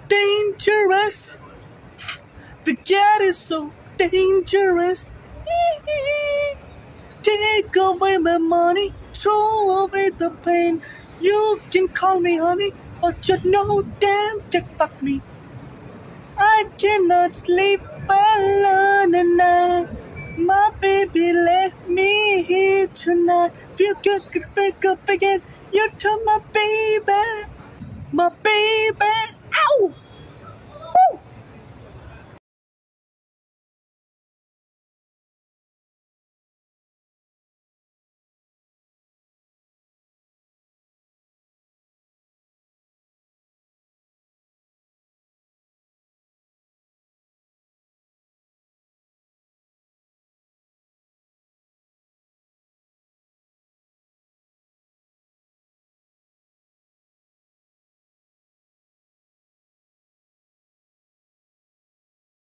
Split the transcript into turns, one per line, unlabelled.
dangerous. The cat is so dangerous. Take away my money, throw away the pain. You can call me honey, but you know damn Jack fuck me. I cannot sleep alone at night. My baby left me here tonight. Feel good, could wake up again. You took my baby, my baby.